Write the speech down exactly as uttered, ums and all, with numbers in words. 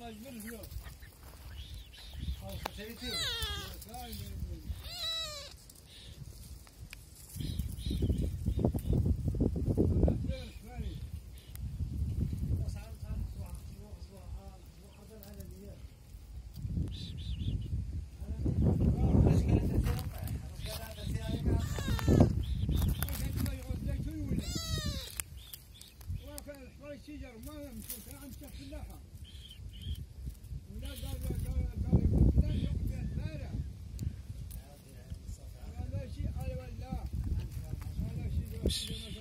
الشجر ما يمشي عند شيخ فلاحه ولا قال قال يقول فلان يوقف في الزارع هذا شيء على ولا هذا شيء